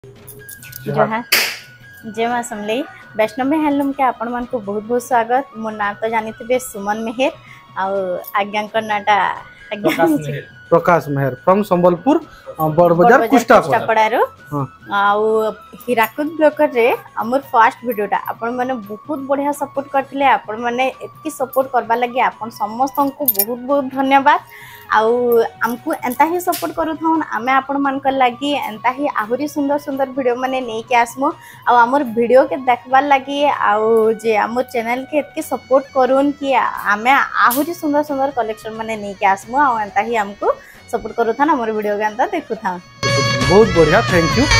जो है जय मां समलेई वैष्णवी हैंडलूम के आपण मन को बहुत बहुत स्वागत। मो ना तो जानी थे सुमन मेहर आज्ञा नाटा प्रकाश मेहर फ्रॉम संबलपुर बड़ बाजार कुष्टापड़ारो हीराकुद ब्लॉक रे हमर फर्स्ट वीडियोटा आपण माने बहुत बढ़िया सपोर्ट करथिले। आपण माने एतकी सपोर्ट करबा लागि आपण समस्त को बहुत बहुत धन्यवाद। आउ हमको एंता ही सपोर्ट करू थाउन आमे आपण मान कर लागि एंता ही आहुरी सुंदर सुंदर वीडियो माने नै के आसमु आ हमर वीडियो के देखबार लागि आउ जे हमर चैनल के एतकी सपोर्ट करून कि आमे आहुरी सुंदर सुंदर कलेक्शन माने नै के आसमु आ एंता ही हमको सपोर्ट करू थान हमर वीडियो के एंता देखु थान। बहुत बढ़िया थैंक यू।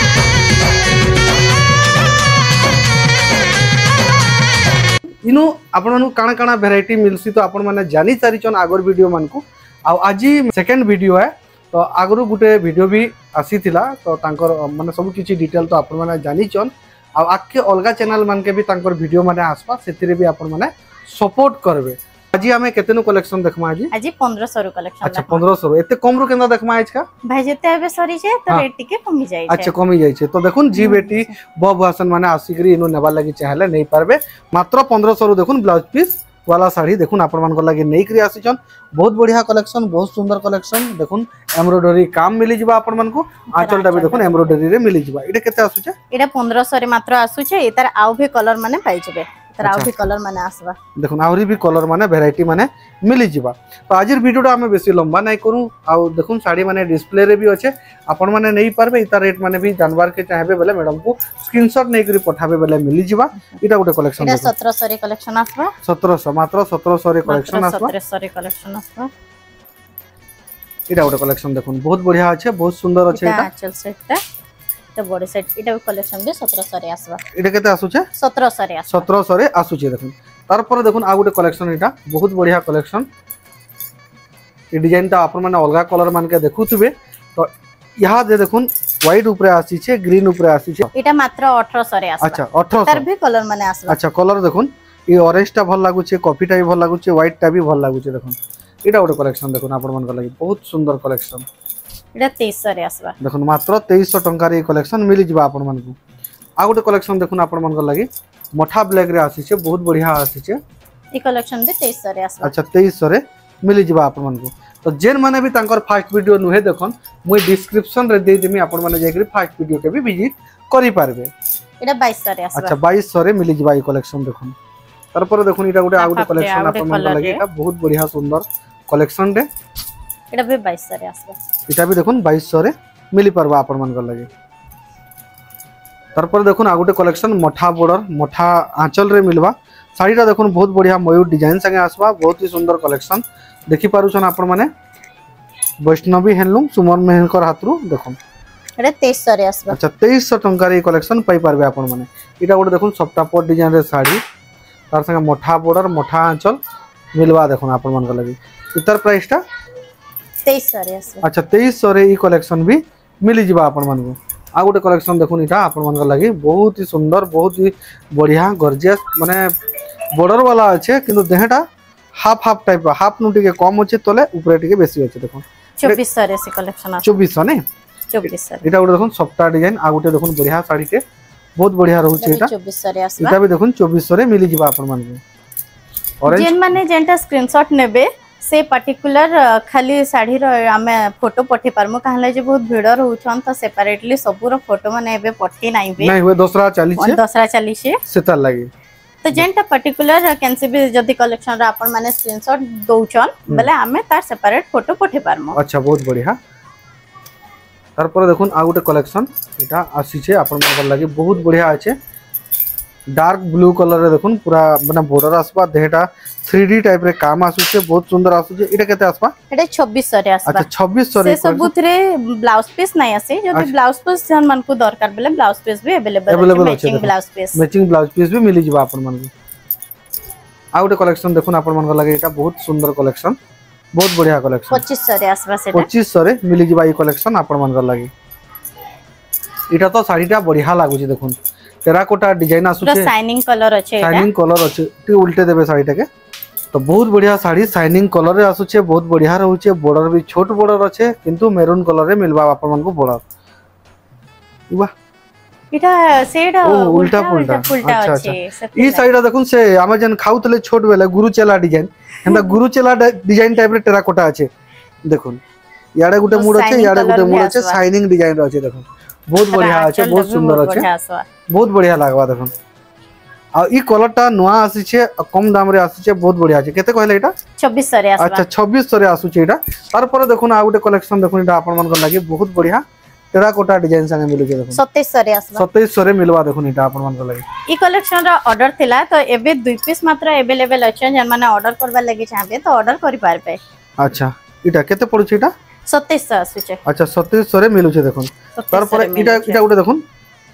इनो आपण मानु काना काना वैरायटी मिलसी तो आपण माने जानि सारिचन आगर वीडियो मान को आ आज सेकंड वीडियो है तो आगरू गुटे वीडियो भी आसी थिला तो तांकर माने सब किछि डिटेल तो आपण माने जानि चन आ आके अलगा चैनल मान के भी तांकर वीडियो माने आसपा सेतिरे भी आपण माने सपोर्ट करबे। आज हमें केतेनो कलेक्शन देखमा आज 1500 कलेक्शन। अच्छा 1500 एते कम रो केना देखमा आज का भाई जेते एबे सरी जे तो रेट टिके कमी जाय छै। अच्छा कमी जाय छै तो देखुन जी बेटी बबुआसन माने आसीकरी इनो नेबा लागि चाहले नै पारबे मात्र 1500 रो देखुन ब्लाउज पीस वाला साड़ी देखुन आपण मान को लागि नै करी आसीचन। बहुत बढ़िया कलेक्शन बहुत सुंदर कलेक्शन देखुन एम्ब्रॉयडरी काम मिली जिबा आपण मान को आंचलटा भी देखुन एम्ब्रॉयडरी रे मिली जिबा। एटा केते आसु छै एटा 1500 रे मात्र आसु छै। एतार आउ भी कलर माने पाइ जेबे आउ भी कलर माने आसबा देखुन आउरी भी कलर माने वैरायटी माने मिली जिबा। तो आजिर वीडियोटा हमें बेसी लंबा नै करू आ देखुन साड़ी माने डिस्प्ले रे भी अछि आपण माने नै पारबे इता रेट माने भी जानबार के चाहबे बेले मैडम को स्क्रीनशॉट नै करी पठाबे बेले मिली जिबा। इटा गोटे कलेक्शन एटा 1700 रे कलेक्शन आसबा 1700 मात्र 1700 रे कलेक्शन आसबा 1700 रे कलेक्शन आसबा। इटा गोटे कलेक्शन देखुन बहुत बढ़िया अछि बहुत सुंदर अछि। इटा चल सेटटा तो बॉडी सेट इटा कलेक्शन भी 1700 रे आसबा। इटा केते आसु छै 1700 रे आसबा 1700 रे आसु छै देखुन। तार पर देखुन आ गोटे कलेक्शन इटा बहुत बढ़िया कलेक्शन ई डिजाइन ता आपण माने अलगा कलर मान के देखुथिबे तो यहा जे देखुन व्हाइट ऊपर आसी छै ग्रीन ऊपर आसी छै इटा मात्र 1800 रे आसबा। अच्छा 1800 तार भी कलर माने आसबा। अच्छा कलर देखुन ई ऑरेंज टा भल लागु छै कॉफी टा भी भल लागु छै व्हाइट टा भी भल लागु छै देखुन। इटा गोटे कलेक्शन देखुन आपण मान के लागि बहुत सुंदर कलेक्शन इटा 2300 रे आसबा देखुन मात्र 2300 टंका रे कलेक्शन मिली जिबा आपण मान को। आ गोटे कलेक्शन देखुन आपण मान के लागि मठा ब्लैक रे आसी छै बहुत बढ़िया आसी छै ई कलेक्शन भी 2300 रे आसबा। अच्छा 2300 रे मिली जिबा आपण मान को। तो जेन माने भी तांकर फर्स्ट वीडियो नुहे देखन मुई डिस्क्रिप्शन रे दे देमी आपण माने जाय करी फर्स्ट वीडियो के भी विजिट करि पारबे। एटा 2200 रे आसबा। अच्छा 2200 रे मिली जिबा ई कलेक्शन देखुन। तार पर देखुन इटा गोटे आ गोटे कलेक्शन आपण मान के लागि एटा बहुत बढ़िया सुंदर कलेक्शन रे एटा भी 2200 रे आसबा। इटा भी देखुन 2200 रे मिली परबा आपण मान के लागि। तार पर देखुन आ गोटे कलेक्शन मठा बॉर्डर मठा आंचल रे मिलबा साड़ीटा देखुन बहुत बढ़िया मयूर डिजाइन संगे आसबा बहुत ही सुंदर कलेक्शन देखि पारुछन आपण माने वैष्णवी हैंडलूम सुमन मेहनकर हाथरू देखुन एटा 2300 रे आसबा। अच्छा 2300 टंका रे कलेक्शन पाई पारबे आपण माने। इटा गोटे देखुन सप्ता पट डिजाइन रे साड़ी तार संगे मठा बॉर्डर मठा आंचल मिलबा देखुन आपण मान के लागि। इतर प्राइस टा 2300 रे आसबा। अच्छा 2300 रे ई कलेक्शन भी मिली जिबा आपण मान को। आ गोटे कलेक्शन देखुन इटा आपण मान के लागि बहुत ही सुंदर बहुत ही बढ़िया गॉर्जियस माने बॉर्डर वाला अच्छे किंतु देहटा हाफ हाफ टाइप हाफ नु टिके कम अच्छे तले ऊपर टिके बेसी अच्छे देखुन 2400 रे से कलेक्शन आ 2400 ने 2400 इटा गोटे देखुन सप्ता डिजाइन आ गोटे देखुन बढ़िया साड़ी के बहुत बढ़िया रहू छै इटा 2400 रे आसबा। इटा भी देखुन 2400 रे मिली जिबा आपण मान को। और जेन माने जेंटा स्क्रीनशॉट नेबे से पर्टिकुलर खाली साड़ी रो आमे फोटो पठे परमु कहले जे बहुत भीड़ रहउछन त सेपरेटली सबुरो फोटो माने एबे पठे नाइबे नहीं हुए दूसरा 40 सेता लागि तो जेंटा पर्टिकुलर कैंसी भी जदी कलेक्शन रा अपन माने स्क्रीनशॉट दोउछन बेले आमे तार सेपरेट फोटो पठे परमु। अच्छा बहुत बढ़िया। तार पर देखुन आ गोटे कलेक्शन एटा आसी छै अपन मन लागि बहुत बढ़िया अछि डार्क ब्लू कलर रे देखुन पूरा माने बॉर्डर आसबा देहटा 3D टाइप रे काम आसु छै बहुत सुंदर आसु छै। एटा केते आसबा एटा 2600 रे आसबा। अच्छा 2600 रे से सबुतरे ब्लाउज पीस नै आसे जदी ब्लाउज पीस जन मन को दरकार बेले ब्लाउज पीस भी अवेलेबल मैचिंग ब्लाउज पीस भी मिली जिबा अपन मन को। आ गोटे कलेक्शन देखुन अपन मन को लागे एटा बहुत सुंदर कलेक्शन बहुत बढ़िया कलेक्शन 2500 रे आसबा सेटा 2500 रे मिली जिबा ई कलेक्शन अपन मन को लागे। एटा तो साड़ीटा बढ़िया लागु छै देखुन टेराकोटा डिजाइन आसु छै शाइनिंग कलर अछि एटा शाइनिंग कलर अछि टी उल्टे देबे साड़ीटा के तो बहुत बढ़िया साड़ी शाइनिंग कलर रे आसु छै बहुत बढ़िया रहउ छै बॉर्डर भी छोट बॉर्डर अछि किंतु मेरून कलर रे मिलबा अपन मन को बॉर्डर वाह इटा सेडा ओ उल्टा पुल्टा फुलटा अच्छा अच्छे अच्छा ई साइड देखुन से आमे जन खाउतले छोट बेले गुरु चेला डिजाइन हेंदा गुरु चेला डिजाइन टाइप रे टेराकोटा আছে देखुन याडे गुटे मूड আছে याडे गुटे मूड আছে शाइनिंग डिजाइन रो আছে देखुन बहुत बढ़िया আছে बहुत सुंदर আছে बहुत बढ़िया लागबा देखुन आ ई कलर टा नवा आसी छे कम दाम रे आसी छे बहुत बढ़िया छे केते कहले एटा 2400 रे आसबा अच्छा 2600 रे आसु छे एटा तार पर देखुन आ गुटे कलेक्शन देखुन एटा आपन मन को लागि बहुत बढ़िया टेराकोटा डिजाइन संगे मिलु छे देखुन 2700 रे आसबा 2700 रे मिलवा देखुन एटा आपन मन को लागि ई कलेक्शन रा ऑर्डर थिला तो एबे 2 पीस मात्र अवेलेबल अछि जन माने ऑर्डर करबा लागि चाहबे तो ऑर्डर करि पारबे अच्छा इटा केते पड़ु छे एटा 2700 आसु छे अच्छा 2700 रे मिलु छे देखुन तार पर इटा इटा गुटे देखुन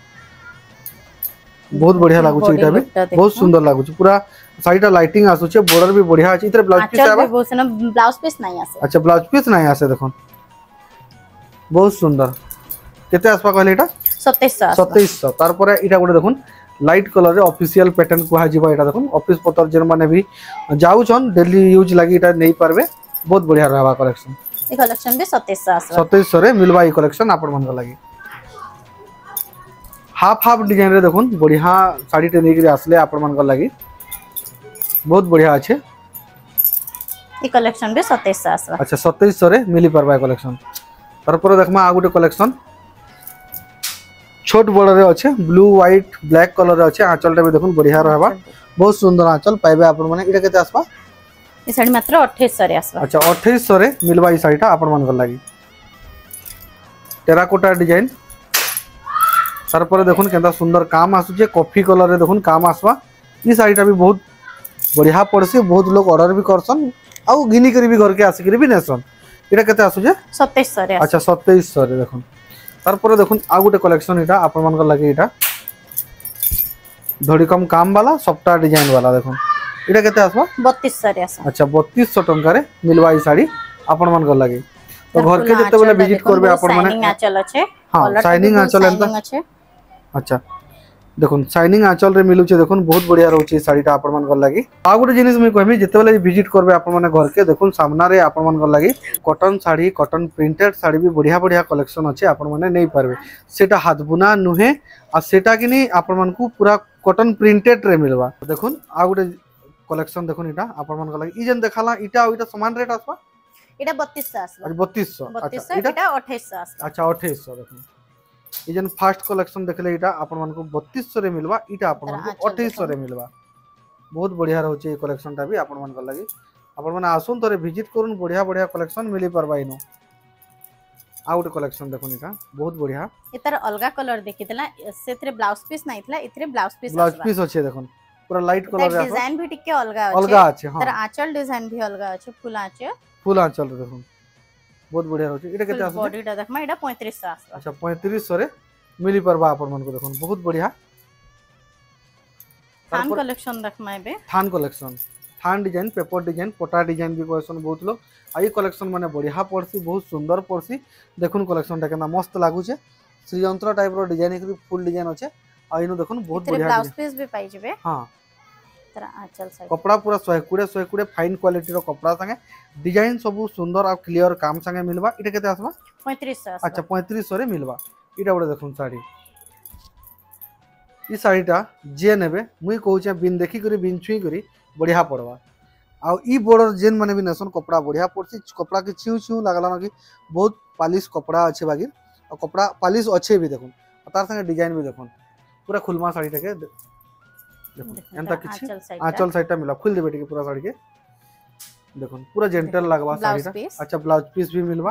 बहुत बढ़िया लागु छे इटा भी बहुत सुंदर लागु छे पूरा साइडा लाइटिंग आसु छे बॉर्डर भी बढ़िया अछि इतरे ब्लाउज पीस आबा बहुत सुन ब्लाउज पीस नहीं आसे अच्छा ब्लाउज पीस नहीं आसे देखुन बहुत सुंदर केते आसपा कहले इटा 2700 तार पर इटा गुटे देखुन लाइट कलर रे ऑफिशियल पैटर्न को हाजिबा इटा देखुन ऑफिस पतर जन माने भी जाउ छन डेली यूज लागि इटा नै पारबे बहुत बढ़िया रहबा कलेक्शन ई कलेक्शन भी 2700 आसबा 2700 रे मिलबा ई कलेक्शन आपन मन को लागि हाफ हाफ डिजाइन रे देखुन बढ़िया साड़ी टे नेकरी आसले आपन मन को लागि बहुत बढ़िया আছে ई कलेक्शन भी 2700 आसबा अच्छा 2700 रे मिली परबा कलेक्शन तार पर देखमा आ गुटे कलेक्शन छोट बड़ रे अच्छे ब्लू व्हाइट ब्लैक कलर रे अच्छे आंचल टा भी देखुन बढ़िया रहबा बहुत सुंदर आंचल पाइबे आपन माने इटा केते आसबा ई साड़ी मात्र 2800 रे आसबा अच्छा 2800 रे मिलबा ई साड़ीटा आपन मन को लागि टेराकोटा डिजाइन तार पर देखुन केंदा सुंदर काम आसु जे कॉफी कलर रे देखुन काम आसबा ई साड़ीटा भी बहुत बढ़िया पड़सी बहुत लोग ऑर्डर भी करसन आउ गिनी करी भी घर के आसी करी भी नेसन इटा केते आसु जे 2700 रे अच्छा 2700 रे देखुन तार पर देखुन आ गुटे कलेक्शन इटा आपन मन को लागि इटा धड़ी कम काम वाला सफ्टा डिजाइन वाला देखुन इटा केते आसबा 3200 रे आसबा अच्छा 3200 टंका रे मिलवा ई साड़ी आपन मन को लागि तो घर के जते बेले विजिट करबे आपन माने शाइनिंग आंचल अच्छे हां शाइनिंग आंचल एंता अच्छा देखुन शाइनिंग आंचल रे मिलु छे देखुन बहुत बढ़िया रहउ छे साड़ीटा आपन मन को लागि आ गुटे जिनिस मैं कहबी जते बेले विजिट करबे आपन माने घर के देखुन सामना रे आपन मन को लागि cotton sari cotton printed sari भी बढ़िया बढ़िया कलेक्शन अच्छे आपन माने नहीं पारबे सेटा हाथ बुना नुहे आ सेटा कि नहीं आपन मन को पूरा कॉटन प्रिंटेड रे मिलवा देखुन आ गुटे कलेक्शन देखुन इटा आपन मन को लागि ई जन देखाला इटा आ इटा समान रेट आसबा इटा 3200 आसबा 3200 अच्छा इटा 2800 आसबा अच्छा 2800 देखुन ई जन फर्स्ट कलेक्शन देखले इटा आपन मन को 3200 रे मिलवा इटा आपन मन को 2800 रे मिलवा बहुत बढ़िया रहउ छे ई कलेक्शन टा भी आपन मन को लागि आपन माने आसुन तरे विजिट करूँ बढ़िया बढ़िया कलेक्शन मिली पारबा इनो आउट कलेक्शन देखुन इटा बहुत बढ़िया इतर अलगा कलर देखितला सेतरे ब्लाउज पीस नाइतला इतरे ब्लाउज पीस अच्छे देखुन पूरा लाइट कलर रे डिजाइन भी टिके अलगा अच्छे हां तर आंचल डिजाइन भी अलगा अच्छे फुल आंचल देखुन बहुत बढ़िया रहउ छे इटा केते आसु बॉडी टा देखमा इटा 3500 आसबा अच्छा 3500 रे मिली परबा आपन मन को देखुन बहुत बढ़िया थान कलेक्शन देखमा एबे थान कलेक्शन थान डिजाइन पेपर डिजाइन पटा डिजाइन भी कहसन बहुत लोग आई कलेक्शन माने बढ़िया पड़सी बहुत सुंदर पड़सी देखुन कलेक्शन टा केना मस्त लागु छे श्रीयंत्र टाइप रो डिजाइन एक फुल डिजाइन अच्छे आ इनो देखुन बहुत बढ़िया ब्लाउज पीस भी पाई जेबे हां तर आंचल साइड कपड़ा पूरा 100 फाइन क्वालिटी रो कपड़ा संगे डिजाइन सब सुंदर आ क्लियर काम संगे मिलबा इटा केते आसबा 3500 अच्छा 3500 रे मिलबा इटा बडे देखुन साड़ी ई साड़ीटा जे नेबे मुई कहू छे बिन देखी करी बिन छुई करी बढ़िया पड़वा आ ई बॉर्डर जेन माने भी नसन कपड़ा बढ़िया पड़सी कपड़ा के छिउ छिउ लागला ना कि बहुत पालिश कपड़ा अच्छे बागी और कपड़ा पालिश अच्छे भी देखुन तार संगे डिजाइन भी देखुन पूरा खुलमा साड़ी के देखुन एंता किछि आंचल साइडटा मिला खुल दे बेटी के पूरा साड़ी के देखुन पूरा जेंटल लागबा साड़ीटा अच्छा ब्लाउज पीस भी मिलबा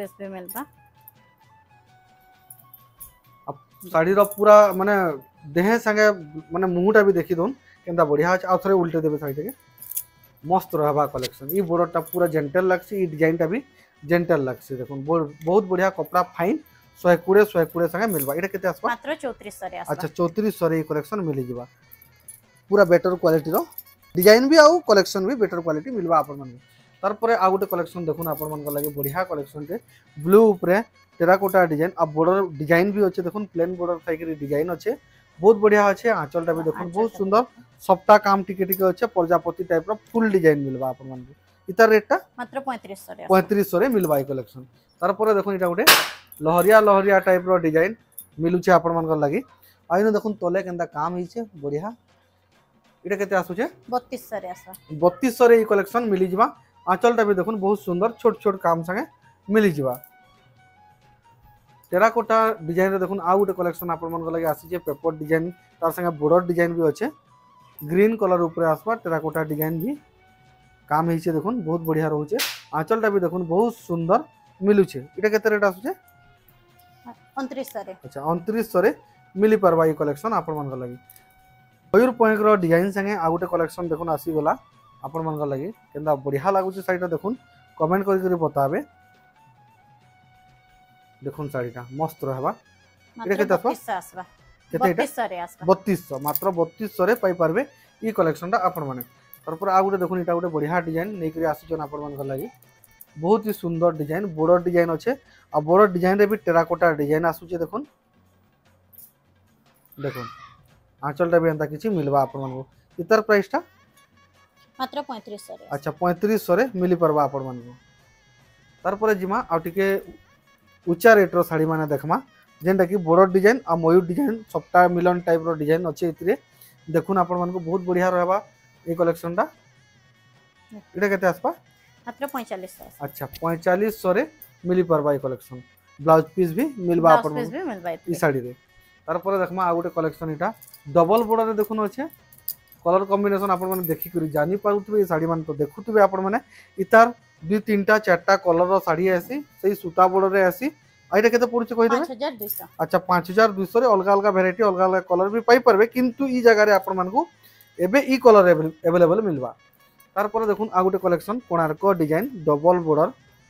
अब साड़ी रो पूरा माने देह संगे माने मुहटा भी देखि दोन केंदा बढ़िया आ थोड़े उल्टे देबे साड़ी के मस्त रहबा कलेक्शन ई बॉर्डरटा पूरा जेंटल लागसी ई डिजाइनटा भी जेंटल लागसी देखुन बहुत बढ़िया कपड़ा फाइन 120 संगे मिलबा एटा केते आसबा मात्र 3400 रे आसबा अच्छा 3400 रे कलेक्शन मिली जिबा पूरा बेटर क्वालिटी रो डिजाइन भी आउ कलेक्शन भी बेटर क्वालिटी मिलबा आपन मन तार परे आ गुटे कलेक्शन देखुन आपन मन को लागे बढ़िया कलेक्शन के ब्लू ऊपरे टेराकोटा डिजाइन आ बॉर्डर डिजाइन भी अच्छे देखुन प्लेन बॉर्डर थाइकरी डिजाइन अच्छे बहुत बढ़िया अच्छे आंचलटा भी देखुन बहुत सुंदर सप्ता काम टिके टिके अच्छे प्रजापति टाइप रो फुल डिजाइन मिलबा आपन मन को इतार रेटटा मात्र 3500 रे मिलबा ई कलेक्शन तार परे देखुन इटा गुटे लहरिया टाइप रो डिजाइन मिलुचे आपन मन को लागि आइनो देखुन तले केंदा काम हिचे बढ़िया इटा केते आसुचे 3200 रे आसा 3200 रे ई कलेक्शन मिली जिवा आंचलटा भी देखुन बहुत सुंदर छोट छोट काम संगे मिली जिवा टेराकोटा डिजाइन रे देखुन आ गुटे कलेक्शन आपण मन लगे आसी जे पेपर डिजाइन तार संगे बॉर्डर डिजाइन भी अच्छे ग्रीन कलर ऊपर आसबा टेराकोटा डिजाइन भी काम हिचे देखुन बहुत बढ़िया रहउचे आंचलटा भी देखुन बहुत सुंदर मिलुचे इटा केते रेट आसुचे 2900 रे अच्छा 2900 रे मिली परबा ई कलेक्शन आपण मन लगे मयूर पॉइंट रो डिजाइन संगे आ गुटे कलेक्शन देखुन आसी गला आपण मन लगे केंदा बढ़िया लागुचे साइडा देखुन कमेंट करी बताबे देखुन साड़ीटा मस्त रहबा इटा केते आसबा केते इटा 3200 रे आसबा 3200 मात्र 3200 रे पाई पारबे ई कलेक्शनटा आपण माने तरपर आ गुटे देखुन इटा गुटे बढ़िया डिजाइन नै करी आसी जन आपण मन लागि बहुत ही सुंदर डिजाइन बॉर्डर डिजाइन अच्छे आ बॉर्डर डिजाइन रे भी टेराकोटा डिजाइन आसुचे देखुन देखुन आंचलटा भी एंता किछि मिलबा आपण मानको इतर प्राइसटा मात्र 3500 रे अच्छा 3500 रे मिली परबा आपण मानको तरपर जिमा आ टिके ऊंचा रेट रो साड़ी माने देखमा जेंटा कि बॉर्डर डिजाइन आ मयूर डिजाइन सबटा मिलन टाइप रो डिजाइन अच्छे इतरे देखुन आपण मानको बहुत बढ़िया रहबा ए कलेक्शनटा इटा केते आसबा मात्र 4500 अच्छा 4500 रे मिली परबा ई कलेक्शन ब्लाउज पीस भी मिलबा ब्लाउज अपन पीस भी मिलबा ई साड़ी रे तार पर देखमा आ गुटे कलेक्शन इटा डबल बॉर्डर रे देखुन अच्छे कलर कॉम्बिनेशन आपण माने देखि करी जानि पाउतबे ई साड़ी मान तो देखुतबे आपण माने इतार 2-3टा 4टा कलर रो साड़ी आसी सेही सूता बॉर्डर रे आसी आइटा केते पड़ुचे कहि देबे 5200 अच्छा 5200 रे अलग अलग वैरायटी अलग अलग कलर भी पाई परबे किंतु ई जगह रे आपण मानकू एबे ई कलर अवेलेबल मिलबा तार पर देखुन आ गुटे collection Konark design double border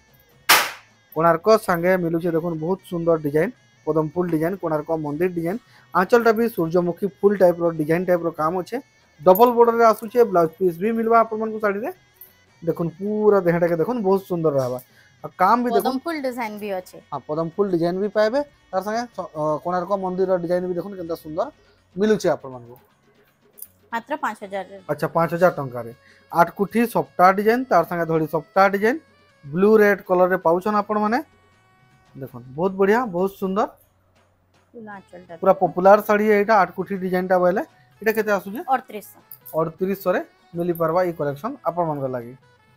Konark संगे मिलुचे देखुन बहुत सुंदर डिजाइन पदम फूल डिजाइन कोणार्क मंदिर डिजाइन आंचलटा भी सूर्यमुखी फूल टाइप रो डिजाइन टाइप रो काम अच्छे डबल बॉर्डर रे आसुचे ब्लाउज पीस भी मिलबा आपण मानकू साड़ी रे देखुन पूरा देहटा के देखुन बहुत सुंदर रहबा आ काम भी देखुन पदम फूल डिजाइन भी अच्छे हां पदम फूल डिजाइन भी पाएबे तार संगे कोणार्क मंदिर रो डिजाइन भी देखुन केनता सुंदर मिलुचे आपण मानकू मात्र 5000 रे अच्छा 5000 टंका रे 8 कुठी सफ्टा डिजाइन तार संगे धड़ी सफ्टा डिजाइन ब्लू रेड कलर रे पाउछन आपण माने देखुन बहुत बढ़िया बहुत सुंदर आंचलटा पूरा पॉपुलर साड़ी है एटा 8 कुठी डिजाइन टा बोले एटा केते आसुजे 3800 रे मिली परबा ई कलेक्शन आपण मन लागि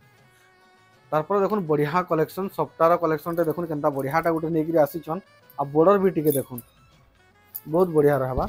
तारपर देखुन बढ़िया कलेक्शन सफ्टार कलेक्शन टे देखुन केनता बढ़िया टा गुटे नेकरी आसीछन आ बॉर्डर भी टिके देखुन बहुत बढ़िया रहबा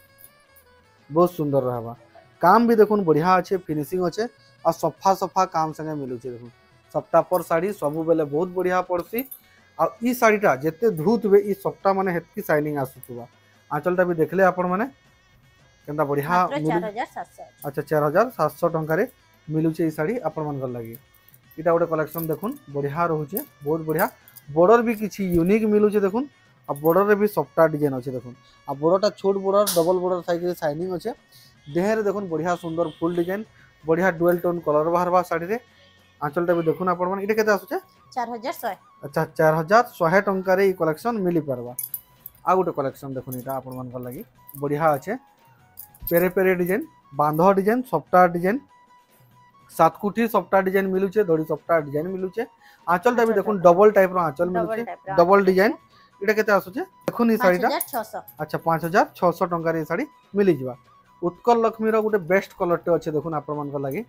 बहुत सुंदर रहबा काम भी देखुन बढ़िया अच्छे फिनिशिंग अच्छे आ सफा सफा काम संगे मिलुचे देखुन सप्ता पर साड़ी सबु बेले बहुत बढ़िया पड़सी आ ई साड़ीटा जेते धुतबे ई सप्ता माने हेतकी शाइनिंग आसुतबा आंचलटा भी देखले आपण माने केनता बढ़िया मात्र 4700 अच्छा 4700 टंका रे मिलुचे ई साड़ी आपण मन लागि इटा गोटे कलेक्शन देखुन बढ़िया रहउचे बहुत बढ़िया बॉर्डर भी किछि यूनिक मिलुचे देखुन आ बॉर्डर रे भी सफ्टा डिजाइन अच्छे देखुन आ बॉर्डरटा छोट बॉर्डर डबल बॉर्डर साइज रे शाइनिंग अच्छे देह रे देखुन बढ़िया सुंदर फुल डिजाइन बढ़िया डुअल टोन कलर बाहरबा साड़ी रे आंचलटा भी देखुन आपण माने इटा केते आसुचे 4100 अच्छा 4100 टंका रे ई कलेक्शन मिली परबा आ गुटे कलेक्शन देखुन इटा आपण मन लागि बढ़िया अच्छे पेरे पेरे डिजाइन बांध डिजाइन सफ्टा डिजाइन सात कुठी सफ्टा डिजाइन मिलुचे धड़ी सफ्टा डिजाइन मिलुचे आंचलटा भी देखुन डबल टाइप रो आंचल मिलुचे डबल डिजाइन इटा केते आसुचे देखुन ई साड़ीटा 5600 अच्छा 5600 टंका रे साड़ी मिली जिवा उत्कल लक्ष्मी रो गुटे बेस्ट कलर टे अच्छे देखुन आपण मन लागि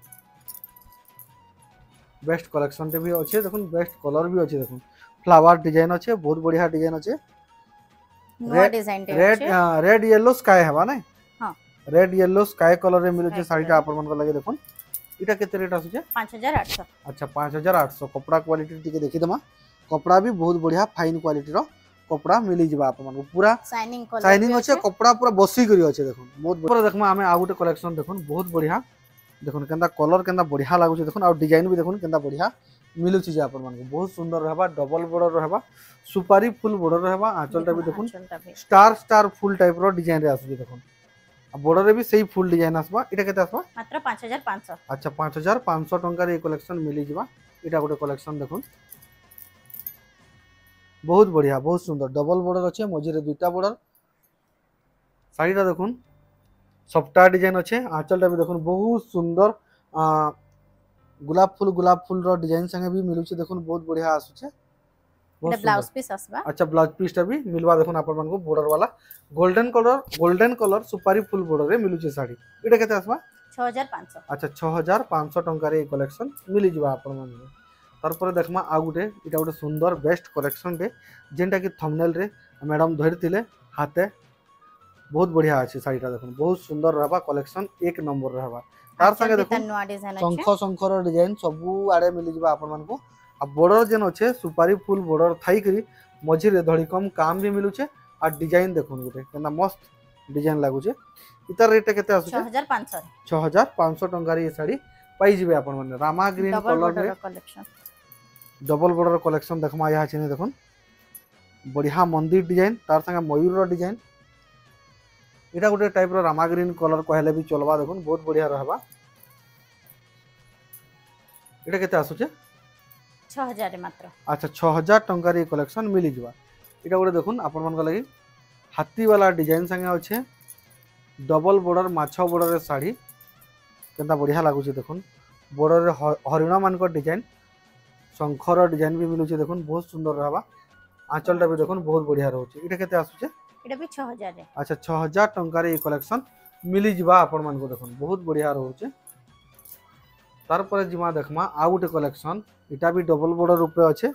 बेस्ट कलेक्शन टे भी अच्छे देखुन बेस्ट कलर भी अच्छे देखुन फ्लावर डिजाइन अच्छे बहुत बढ़िया डिजाइन अच्छे नो डिजाइन टे रेड रेड येलो स्काई हेबा नै हां रेड येलो स्काई कलर रे मिलुचे साड़ीटा आपण मन लागि देखुन इटा केते रेट आसुचे 5800 अच्छा 5800 कपड़ा क्वालिटी टिके देखि दमा कपड़ा भी बहुत बढ़िया फाइन क्वालिटी रो कपड़ा मिली जिबा आपण मन पूरा शाइनिंग अच्छे कपड़ा पूरा बसी करी अच्छे देखुन बहुत बढ़िया देखमा हमें आ गुटे कलेक्शन देखुन बहुत बढ़िया देखुन केंदा कलर केंदा बढ़िया लागुचे देखुन आ डिजाइन भी देखुन केंदा बढ़िया मिलुची जे आपण मन बहुत सुंदर रहबा डबल बॉर्डर रहबा सुपारी फुल बॉर्डर रहबा आंचलटा भी देखुन स्टार स्टार फुल टाइप रो डिजाइन रे आसुची देखुन आ बॉर्डर रे भी सही फुल डिजाइन आसबा इटा केते आसबा मात्र 5500 अच्छा 5500 टंका रे कलेक्शन मिली जिबा इटा गुटे कलेक्शन देखुन बहुत बढ़िया बहुत सुंदर डबल बॉर्डर अच्छे मझे दुईटा बॉर्डर साड़ीटा देखुन सफ्टा डिजाइन अच्छे आंचलटा भी देखुन बहुत सुंदर गुलाब फुल रो डिजाइन संगे भी मिलुचे देखुन बहुत बढ़िया आसुचे एटा ब्लाउज पीस आसबा। अच्छा ब्लाउज पीस टा भी मिलवा देखुन आपण मानको बॉर्डर वाला गोल्डन कलर सुपारी फुल बॉर्डर रे मिलुचे साड़ी एटा केते आसबा 6500। अच्छा 6500 टंका रे कलेक्शन मिली जिवा आपण मानको तार पर देखमा आ गुटे इटा गुटे सुंदर बेस्ट कलेक्शन रे जेंटा कि थंबनेल रे मैडम धरतिले हाथे बहुत बढ़िया अछि साड़ीटा देखुन बहुत सुंदर रहबा कलेक्शन एक नंबर रहबा तार संगे देखुन शंखर डिजाइन सबु आड़े मिली जिवा आपण मानको आ बॉर्डर जेन अच्छे सुपारी फुल बॉर्डर थाई करी मझिरे धड़ी कम काम भी मिलुचे आ डिजाइन देखुन गुटे केना मस्त डिजाइन लागुचे इतार रेट केते आसुचे 6500 टंका रे साड़ी पाई जिवे आपण माने रामा ग्रीन कलर रे कलेक्शन डबल बॉर्डर कलेक्शन देखमा यहाँ छिने देखुन बढ़िया मंदिर डिजाइन तार संगे मयूर डिजाइन इटा गोटे टाइप रो रामा ग्रीन कलर कहले भी चलबा देखुन बहुत बढ़िया रहबा इटा केते आसुचे 6000 मात्र। अच्छा 6000 टंका रे कलेक्शन मिली जिवा इटा गोटे देखुन आपण मन को लागि हाथी वाला डिजाइन संगे अच्छे डबल बॉर्डर माछो बॉर्डर रे साड़ी केनता बढ़िया लागुचे देखुन बॉर्डर रे हरिणा मान को डिजाइन शंखर डिजाइन भी मिलुचे देखुन बहुत सुंदर रहबा आंचलटा भी देखुन बहुत बढ़िया रहउचे इटा केते आसुचे एटा भी 6000 रे। अच्छा 6000 टंका रे कलेक्शन मिली जिवा आपण मान को देखुन बहुत बढ़िया रहउचे तार पर जिमा देखमा आ गुटे कलेक्शन इटा भी डबल बॉर्डर ऊपर अच्छे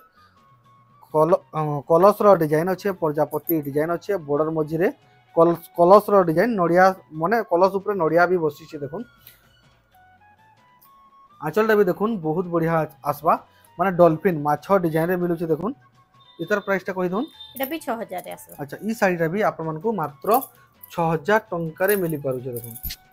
कलश रो डिजाइन अच्छे प्रजापति डिजाइन अच्छे बॉर्डर मझिरे कलश रो डिजाइन नड़िया माने कलश ऊपर नड़िया भी बसिছে देखुन आंचलटा भी देखुन बहुत बढ़िया आसबा माने डॉल्फिन माछो डिजाइन रे मिलुचे देखुन इतर प्राइस टा कहि दोन एटा भी 6000 रे आसबा। अच्छा ई साड़ी टा भी आपण मन को मात्र 6000 टंका रे मिली पारुचे देखुन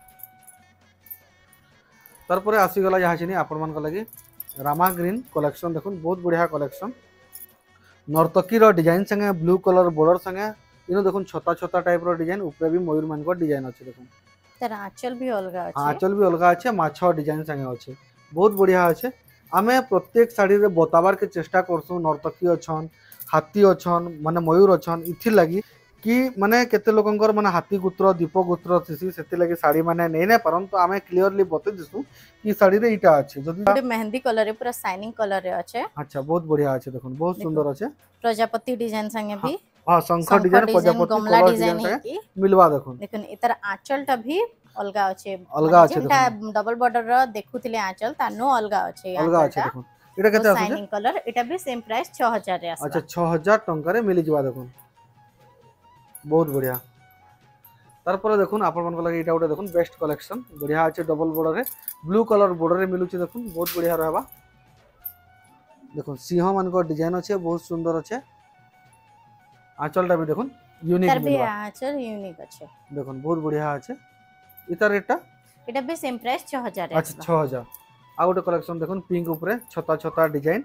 तार पर आसी गला यहाँ छिनी आपण मन को लागि रामा ग्रीन कलेक्शन देखुन बहुत बढ़िया कलेक्शन नर्तकी रो डिजाइन संगे ब्लू कलर बॉर्डर संगे इनो देखुन छोटा छोटा टाइप रो डिजाइन ऊपर भी मयूर मान को डिजाइन अछि देखुन तर आंचल भी अलगा अछि आंचल भी अलगा अछि माछो डिजाइन संगे अछि बहुत बढ़िया अछि आमे प्रत्येक साड़ी रे बताबार के चेष्टा करसु नर्तकी अछन हाथी अछन माने मयूर अछन इथि लागि कि माने केते लोकंकर माने हाथी गुत्र दीप गुत्र थिसी सेति लागि साड़ी माने नै नै परंतु आमे क्लियरली बते दिसु कि साड़ी रे इटा अछि जदी गोटे मेहंदी कलर रे पूरा शाइनिंग कलर रे अछि। अच्छा बहुत बढ़िया अछि देखुन बहुत सुंदर अछि प्रजापति डिजाइन संगे भी हां शंख डिजाइन प्रजापति गमला कलर डिजाइन संगे मिलवा देखुन देखुन इतर आंचलटा भी अलगा अछि अलगा अछि जेटा डबल बॉर्डर रो देखुथिले आंचल तानो अलगा अछि अलगा अछि देखुन एटा केते आछे शाइनिंग कलर एटा भी सेम प्राइस 6000 रे आछे। अच्छा 6000 टंका रे मिली जिवा देखुन बहुत बढ़िया तार पर देखुन आपण मन को लागि एटा उडे देखुन बेस्ट कलेक्शन बढ़िया अछि डबल बॉर्डर रे ब्लू कलर बॉर्डर रे मिलुची देखुन बहुत बढ़िया रहबा देखुन सिंह मान को डिजाइन अछि बहुत सुंदर अछि आंचलटा भी देखुन यूनिक तर भी आंचल यूनिक अछि देखुन बहुत बढ़िया अछि इतर रेटटा एटा भी सेम प्राइस 6000 रे। अच्छा 6000 आ गोटे कलेक्शन देखुन पिंक ऊपर छोटा छोटा डिजाइन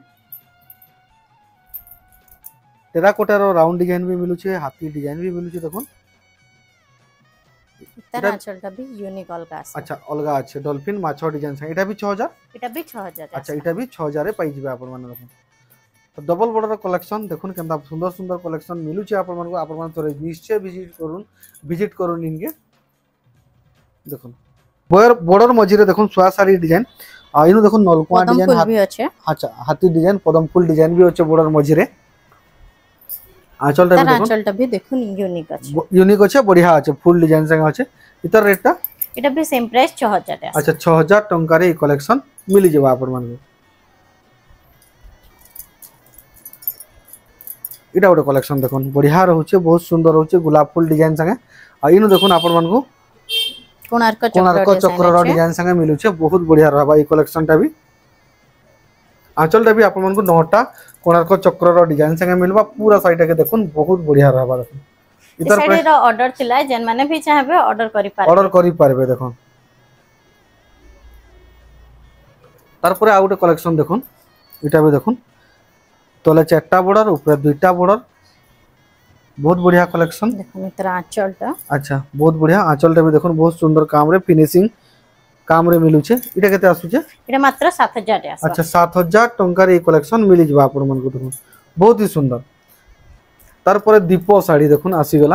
टेराकोटा रो राउंड डिजाइन भी मिलुचे हाथी डिजाइन भी मिलुचे देखुन तर आंचलटा भी यूनिक अलगा अछि। अच्छा अलगा अछि डॉल्फिन माछो डिजाइन से एटा भी 6000 एटा भी 6000 अच्छा एटा भी 6000 रे पाई जिबे आपण माने देखुन तो डबल बॉर्डर कलेक्शन देखुन केनता सुंदर सुंदर कलेक्शन मिलुचे आपण मन को आपण मन तोरे निश्चय विजिट करूँ इनके देखुन बॉर्डर मझिरे देखुन सुआ साड़ी डिजाइन आ इनु देखुन नलकुआ डिजाइन भी अच्छे अच्छा हाथी डिजाइन पदम फूल डिजाइन भी अच्छे बॉर्डर मझिरे आंचलटा भी देखुन यूनिक अच्छे बढ़िया अच्छे फुल डिजाइन संगे अच्छे इतर रेटटा एटा भी सेम प्राइस 6000 रे। अच्छा 6000 टंका रे कलेक्शन मिली जेबा आपण मन इटा गोटे कलेक्शन देखुन बढ़िया रहउचे बहुत सुंदर रहउचे गुलाब फूल डिजाइन संगे आ इनु देखुन आपण मन को कोणार्क चक्र रो डिजाइन संगे मिलुचे बहुत बढ़िया रहबा ई कलेक्शन टा भी आंचलटा भी आपण मन को नोटा कोणार्क चक्र रो डिजाइन संगे मिलबा पूरा साइड के देखुन बहुत बढ़िया रहबा देखुन इतर साइड रो ऑर्डर थिला जेन माने भी चाहबे ऑर्डर करि पारबे देखुन तार पर आ गोटे कलेक्शन देखुन इटा भी देखुन तले चारटा बॉर्डर ऊपर दुईटा बॉर्डर बहुत बढ़िया कलेक्शन देखुन इतर आंचलटा अच्छा बहुत बढ़िया आंचलटा भी देखुन बहुत सुंदर काम रे फिनिशिंग काम रे मिलुचे इटा केते आसुचे एटा मात्र 7000 रे आसा। अच्छा 7000 टंका रे कलेक्शन मिली जबा आपण मन को देखुन बहुत ही सुंदर तार पर दीपो साड़ी देखुन आसी गला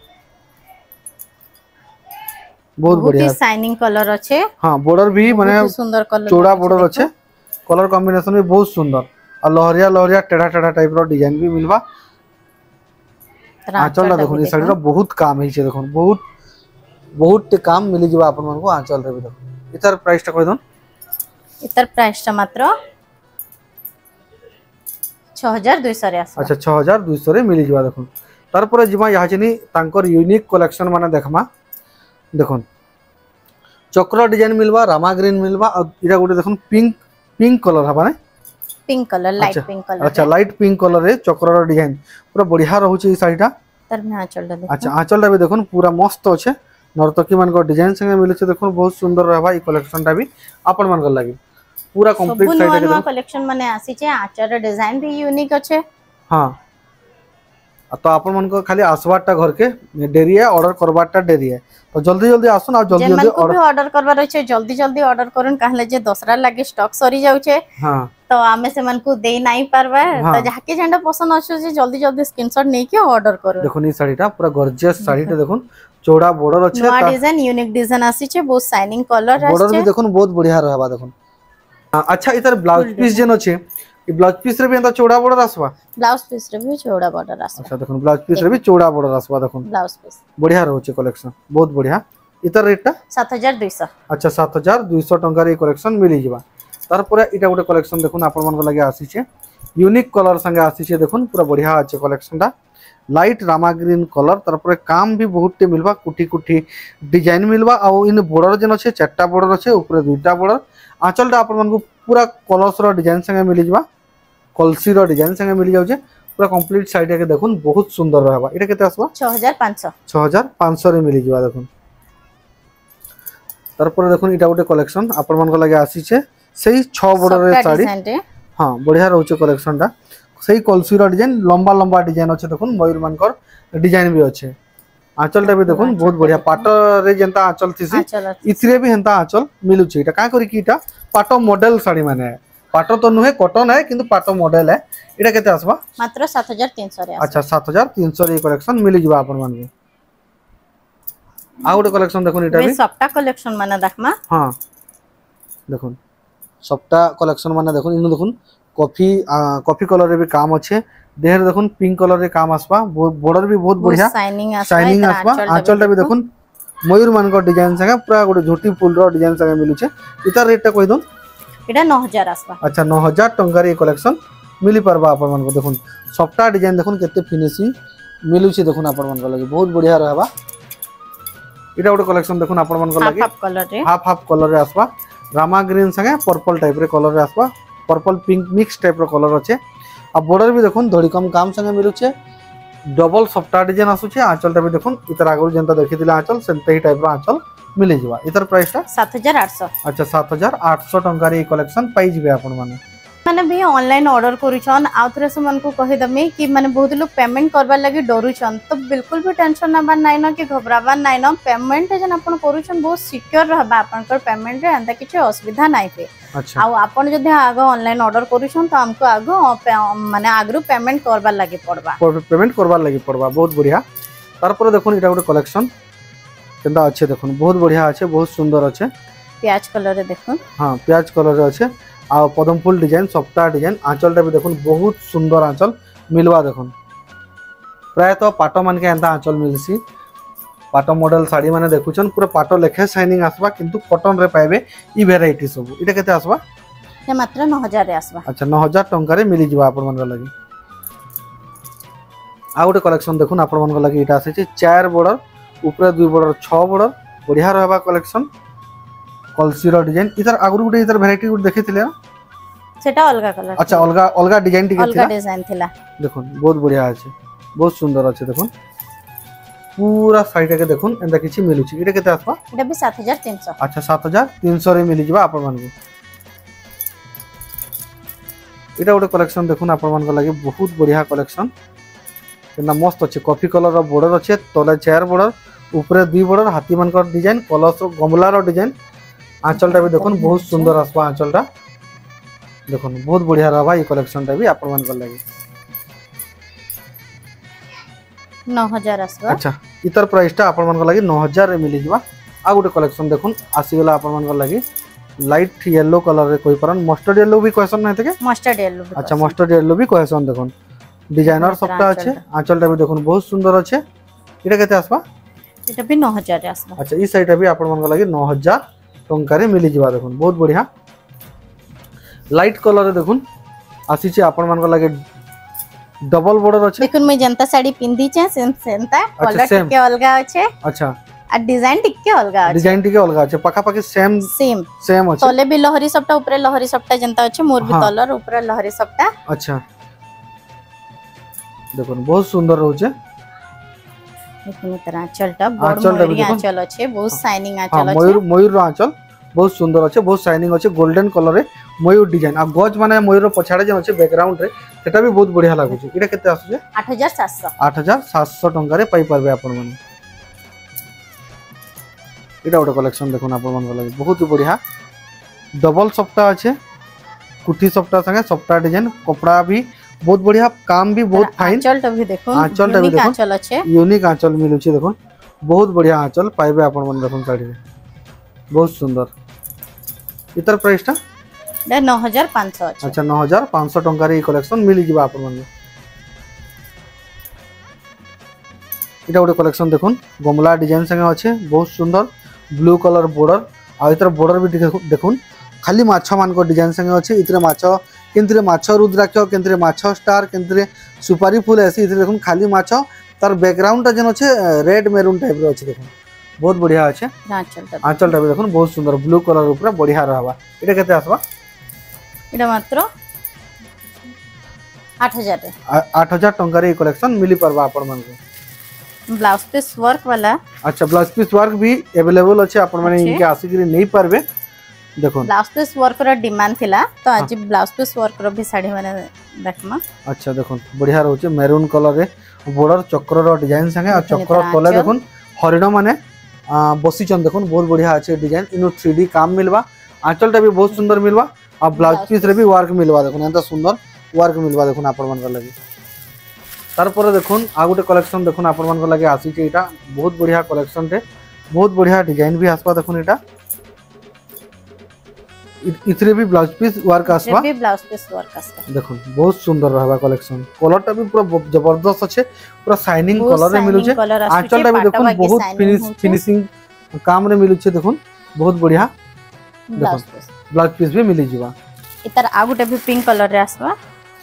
बहुत बढ़िया शाइनिंग कलर अच्छे। हां बॉर्डर भी माने सुंदर कलर चौड़ा बॉर्डर अच्छे कलर कॉम्बिनेशन भी बहुत सुंदर और लहरिया लहरिया टेढ़ा टेढ़ा टाइप रो डिजाइन भी मिलवा। आंचल देखो ये साड़ी बहुत काम है देखो बहुत बहुत काम मिली जीवा अपन मन को आंचल रे भी देखो। इतर प्राइस टा कहि दन। इतर प्राइस टा मात्र 6200 रे आसबा। अच्छा 6200 रे मिली जीवा देखो। तार पर जिमा यहाँ चनी तांकर यूनिक कलेक्शन माने देखमा देखो चक्र डिजाइन मिलवा रामा ग्रीन मिलवा और इरा गोटे देखो पिंक पिंक कलर हबा ने pink colour light pink colour. अच्छा लाइट पिंक कलर रे चक्र डिजाइन पूरा बढ़िया रहउची ई साड़ीटा। तर में आंचल देखो। अच्छा आंचलटा भी देखो पूरा मस्त अच्छे नर्तकी मान को डिजाइन संगे मिले देखो बहुत सुंदर रहबा ई कलेक्शनटा भी आपन मान को लागी पूरा कंप्लीट साइड के देखो कलेक्शन माने आसी छे आंचल डिजाइन भी यूनिक अच्छे। हां तो आपन मन को खाली आसवाटा घर के डेरी है ऑर्डर करवाटा डेरी है तो जल्दी जल्दी आसुन आ जल्दी जल्दी ऑर्डर करबार अछि जल्दी जल्दी ऑर्डर करन कहले जे दोसरा लागे स्टॉक सरी जाउ छे। हां तो आमे से मन को दे नाही पारबा तो जाके जेंडा पसंद अछि जे जल्दी जल्दी स्क्रीनशॉट नै के ऑर्डर करो। देखो नी साड़ीटा पूरा गॉर्जियस साड़ीटा देखो चौड़ा बॉर्डर अछि नया डिजाइन यूनिक डिजाइन आसी छे बहुत शाइनिंग कलर आसी छे बॉर्डर भी देखो बहुत बढ़िया रहबा देखो। अच्छा इधर ब्लाउज पीस जेन अछि ई ब्लाउज पीस रे भी एंता चौड़ा बॉर्डर आसबा ब्लाउज पीस रे भी चौड़ा बॉर्डर आसबा। अच्छा देखो ब्लाउज पीस रे भी चौड़ा बॉर्डर आसबा देखो ब्लाउज पीस बढ़िया बढ़िया रहउची कलेक्शन बहुत बढ़िया। इतर रेट टा 7200। अच्छा 7200 टंका रे कलेक्शन मिली जिबा। तार पूरा इटा गोटे कलेक्शन देखुन आपन मन को लागे आसी छे यूनिक कलर संगे आसी छे देखुन पूरा बढ़िया अछि कलेक्शन टा लाइट रामा ग्रीन कलर तार पूरा काम भी बहुत टे मिलबा कुटी कुटी डिजाइन मिलबा आ इन बॉर्डर जन अछि चारटा बॉर्डर अछि ऊपर दुईटा बॉर्डर आंचलटा आपन मन को पूरा कलर्स रो डिजाइन संगे मिली जिबा कलसी रो डिजाइन संगे मिली जाउ छे पूरा कंप्लीट साइड के देखुन बहुत सुंदर रहबा। इटा केते आसबा 6500 6500 रे मिली जिबा देखुन। तार पर देखुन इटा गोटे कलेक्शन आपन मन को लागे आसी छे सेही 6 बॉर्डर रे साड़ी। हां बढ़िया रहउचे कलेक्शन टा सेही कलसी रो डिजाइन लंबा लंबा डिजाइन अछि देखुन मयूर मानकर डिजाइन भी अछि आंचलटा भी देखुन बहुत बढ़िया पाट रे जेंता आंचल थिसी इथिरे भी हेंता आंचल मिलु छी। इटा का करी की इटा पाट मॉडल साड़ी माने पाट तो नुहे कॉटन है किंतु पाट मॉडल है। इटा केते आसबा मात्र 7300 रे। अच्छा 7300 रे कलेक्शन मिली जिबा आपन मन के। आ गोटे कलेक्शन देखुन इटा भी सबटा कलेक्शन माने देखमा। हां देखुन सबटा कलेक्शन माने देखुन इनु देखुन कॉफी कलर रे भी काम अच्छे देहर देखुन पिंक कलर रे काम आसबा बॉर्डर भी बहुत बढ़िया शाइनिंग आसबा। आंचलटा भी देखुन मयूर मान को डिजाइन संगे पूरा गोटे झोटी फूल रो डिजाइन संगे मिलु छे। इतर रेट टा कहि दन एटा 9000 आसबा। अच्छा 9000 टंका रे कलेक्शन मिली परबा आपन मन को देखुन सबटा डिजाइन देखुन केते फिनिशिंग मिलु छे देखुन आपन मन को लागि बहुत बढ़िया रहबा। इटा गोटे कलेक्शन देखुन आपन मन को लागि हाफ कलर रे आसबा रामा ग्रीन संगे पर्पल टाइप रे कलर रे आसबा पर्पल पिंक मिक्स टाइप रो कलर अच्छे आ बॉर्डर भी देखुन धड़ी कम काम संगे मिलु छे डबल सफ्टा डिजाइन आसु छे आंचलटा भी देखुन इतर आगु जेंता देखिथिले आंचल सेंते ही टाइप रो आंचल मिली जिबा। इतर प्राइस टा 7800। अच्छा 7800 टंका रे कलेक्शन पाई जिबे आपन माने भी ऑनलाइन ऑर्डर करूछन आ थरे से मन को कहि दमे कि माने बहुत लोग पेमेंट करबा लागि डरुछन तो बिल्कुल भी टेंशन नबा नाइ न कि घबराबा नाइ न पेमेंट जन अपन करूछन बहुत सिक्योर रहबा अपन कर पेमेंट रे अंदा किछ असुविधा नाइ पे। अच्छा आ अपन जदि आगो ऑनलाइन ऑर्डर करूछन तो हमको आगो माने आगरु पेमेंट करबा लागि पड़बा बहुत बढ़िया। तार पर देखुन इटा गोटे कलेक्शन केंदा अच्छे देखुन बहुत बढ़िया अच्छे बहुत सुंदर अच्छे प्याज कलर रे देखुन। हां प्याज कलर रे अच्छे आ पदम फूल डिजाइन सफ्टा डिजाइन आंचलटा भी देखुन बहुत सुंदर आंचल मिलवा देखुन प्राय तो पाट मान के एंता आंचल मिलसी पाट मॉडल साड़ी माने देखुछन पूरा पाट लेखे शाइनिंग आसबा किंतु कॉटन रे पाइबे ई वेराइटी सब। इटा केते आसबा ये मात्र 9000 रे आसबा। अच्छा 9000 टंका रे मिली जिबा आपन मन लागि। आ गोटे कलेक्शन देखुन आपन मन लागि इटा आसे छै 4 बॉर्डर ऊपर 2 बॉर्डर 6 बॉर्डर बढ़िया रहबा कलेक्शन कलसी रो डिजाइन इधर आगु गुटे इधर वैरायटी गुटे देखिथिले सेटा अलगा कलर। अच्छा अलगा अलगा डिजाइन टिके अलगा डिजाइन थिला देखुन बहुत बढ़िया अछि बहुत सुंदर अछि देखुन पूरा साइड के देखुन एंदा किछि मिलु छी। इटा केते आसबा इटा भी 7300। अच्छा 7300 रे मिली जिबा आपन मन को। इटा गोटे कलेक्शन देखुन आपन मन को लागि बहुत बढ़िया कलेक्शन केना मस्त अछि कॉफी कलर रो बॉर्डर अछि तले 4 बॉर्डर ऊपर 2 बॉर्डर हाथी मन को डिजाइन कलर गमला रो डिजाइन आंचलटा भी देखुन बहुत सुंदर आसबा आंचलटा देखुन बहुत बढ़िया रहबा ई कलेक्शनटा भी आपन मन को लागि 9000 आसबा। अच्छा इतर प्राइस टा आपन मन को लागि 9000 रे मिली जिबा। आ गोटे कलेक्शन देखुन आसी गेला आपन मन को लागि लाइट येलो कलर रे कोई परन मस्टर्ड येलो भी कहसन ना के मस्टर्ड येलो। अच्छा मस्टर्ड येलो भी कहसन देखन डिजाइनर सबटा अच्छे आंचलटा भी देखन बहुत सुंदर अच्छे एटा केते आसबा एटा भी 9000 रे आसबा। अच्छा ई साइड भी आपण मन लागि 9000 टंका रे मिली जिबा देखन बहुत बढ़िया लाइट कलर रे देखन आसी छी आपण मन लागि डबल बॉर्डर अच्छे देखन मैं जनता साड़ी पिंदी छे सेंता कलर same। टिके अलगा अच्छे अच्छा आ डिजाइन टिके अलगा अच्छे डिजाइन टिके अलगा अच्छे पाखा पाखी सेम सेम सेम अच्छे तले भी लहरी सबटा ऊपर लहरी सबटा जनता अच्छे मोर भी हाँ। तलर ऊपर लहरी सबटा। अच्छा देखो बहुत सुंदर रोचे देखो तरह आंचलटा बड़ आंचलटा भी मयूरी देखो। आंचल अच्छे बहुत शाइनिंग हाँ आंचल मयूर अच्छे मयूर रो आंचल बहुत सुंदर अच्छे बहुत शाइनिंग अच्छे गोल्डन कलर रे मयूर डिजाइन आ गज माने मयूर पछाड़े जे अच्छे बैकग्राउंड रे सेटा भी बहुत बढ़िया लागु छै एटा केते आसु 8700 8700 टंका रे पाई परबे आपण माने एटा ओटा कलेक्शन देखुन आपण मन लागि बहुत बढ़िया डबल सप्ताह अच्छे कुठी सप्ताह संगे सप्ताह डिजाइन कपड़ा भी बहुत बढ़िया काम भी बहुत फाइन आंचलटा भी देखो आंचलटा भी यूनिक देखो आंचल अच्छे यूनिक आंचल मिलु छै देखुन बहुत बढ़िया आंचल पाइबे आपण मन देखुन साड़ी रे बहुत सुंदर इतर प्राइस ता 9500 अच्छे। अच्छा 9500 टंका रे कलेक्शन मिली जिबा आपण मन इटा ओटे कलेक्शन देखुन गमला डिजाइन संगे अच्छे बहुत सुंदर ब्लू कलर बॉर्डर आ इतर बॉर्डर भी देखुन खाली माछ मान को डिजाइन संगे अच्छे इतरे माछ केंतरे माछ रुद्राक्ष केंतरे माछ स्टार केंतरे सुपारी फूल ऐसी इतरे देखुन खाली माछ तार बैकग्राउंड ता जन अच्छे रेड मेरून टाइप रे अच्छे देखुन बहुत बढ़िया अच्छे आंचलटा आंचलटा भी देखुन बहुत सुंदर ब्लू कलर ऊपर बढ़िया रहबा एटा केते आसबा एटा मात्र 8000 रे 8000 टंका रे कलेक्शन मिली परबा आपण मन को ब्लाउज पीस वर्क वाला। अच्छा ब्लाउज पीस वर्क भी अवेलेबल अच्छे आपण माने अच्छे। इनके आसी नहीं पारबे देखो ब्लाउज पीस वर्क रो डिमांड थिला तो आज ब्लाउज पीस वर्क रो भी साड़ी माने देखमा। अच्छा देखो बढ़िया रहउचे मैरून कलर रे बॉर्डर चक्र रो डिजाइन संगे आ देखुन चक्र एकर तले आंचल। देखुन हरिण माने बसी चन देखुन बहुत बढ़िया अच्छे डिजाइन इनो 3D काम मिलबा आंचलटा भी बहुत सुंदर मिलबा आ ब्लाउज पीस रे भी वर्क मिलबा देखुन एंता सुंदर वर्क मिलबा देखुन आपण मन लागि तार पर देखुन आ गुटे कलेक्शन देखुन आपण मन लागि आसी छै एटा बहुत बढ़िया कलेक्शन रे बहुत बढ़िया डिजाइन भी आसबा देखुन एटा इतरे भी ब्लाउज पीस वर्क आसबा भी ब्लाउज पीस वर्क आसबा देखुन बहुत सुंदर रहबा कलेक्शन कलरटा भी पूरा जबरदस्त अच्छे पूरा शाइनिंग बहुत कलर रे मिलु छे shining colour आसुचे, आंचलटा भी देखुन पाटा बहुत बाकी shining होचे। फिनिशिंग काम रे मिलु छे देखुन बहुत बढ़िया ब्लाउज पीस ब्लाउज पीस भी मिली जिबा इतर आ गुटे भी पिंक कलर रे आसबा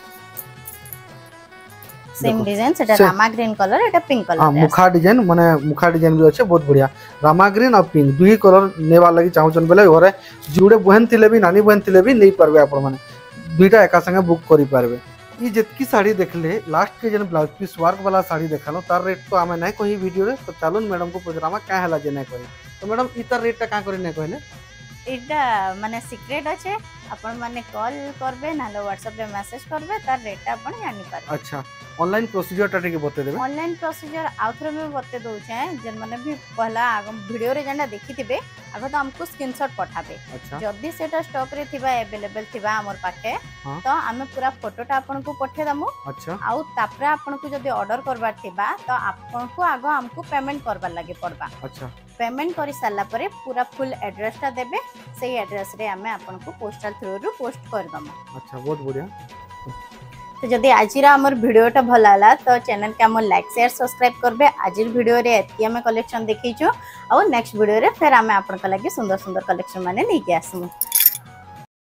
सेम डिजाइन सेटा Same। रामा ग्रीन कलर एटा पिंक कलर हां रे मुखा डिजाइन माने मुखा डिजाइन भी अच्छे बहुत बढ़िया रामा ग्रीन और पिंक दुही कलर नेवा लागि चाहउचन बेले घरे जुडे बहन थिले भी नानी बहन थिले भी नहीं परबे आपण माने दुईटा एका संगे बुक करि पारबे ई जेतकी साड़ी देखले लास्ट के जन ब्लाउज पीस वर्क वाला साड़ी देखालो तार रेट तो आमे नहीं कही वीडियो रे तो चालून मैडम को पचरामा का हला जे नहीं कही तो मैडम इतर रेट ता का करी नहीं कहले एटा माने सीक्रेट अच्छे अपन माने कॉल करबे नाले व्हाट्सएप रे मैसेज करबे तार रेट अपन जानि पारबे। अच्छा ऑनलाइन प्रोसीजर टा टिके बते देबे ऑनलाइन प्रोसीजर आउथरे में बते दउ छे जन माने भी पहला आगम वीडियो रे जंडा देखिथिबे आगो तो हमको स्क्रीनशॉट पठाबे अच्छा जदी सेटा स्टॉक रे थिबा अवेलेबल थिबा हमर पाखे हाँ। तो आमे पूरा फोटोटा आपन को पठे दमु अच्छा आउ तापरे आपन को जदी ऑर्डर करबार थिबा तो आपन को आगो हमको पेमेंट करबार लागे पड़बा अच्छा पेमेंट करि साला परे पूरा फुल एड्रेस टा देबे सेही एड्रेस रे आमे आपन को पोस्टल थ्रू रु पोस्ट कर दमु। अच्छा बहुत बढ़िया तो जदि आजिर आमर वीडियोटा भल होला तो चैनल के आमर लाइक शेयर सब्सक्राइब करबे आजिर वीडियो रे एतकी हमें कलेक्शन देखिछु और नेक्स्ट वीडियो रे फिर आमे आपन का लागि सुंदर सुंदर कलेक्शन माने लेके आसमु।